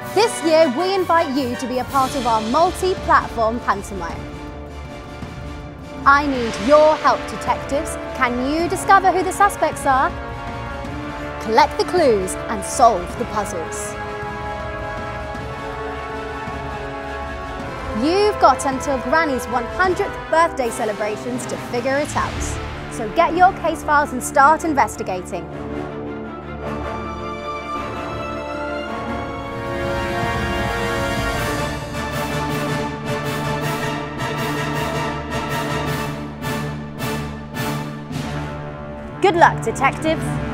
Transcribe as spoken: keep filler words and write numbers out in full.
This year, we invite you to be a part of our multi-platform pantomime. I need your help, detectives. Can you discover who the suspects are? Collect the clues and solve the puzzles. You've got until Granny's one hundredth birthday celebrations to figure it out. So get your case files and start investigating. Good luck, detectives!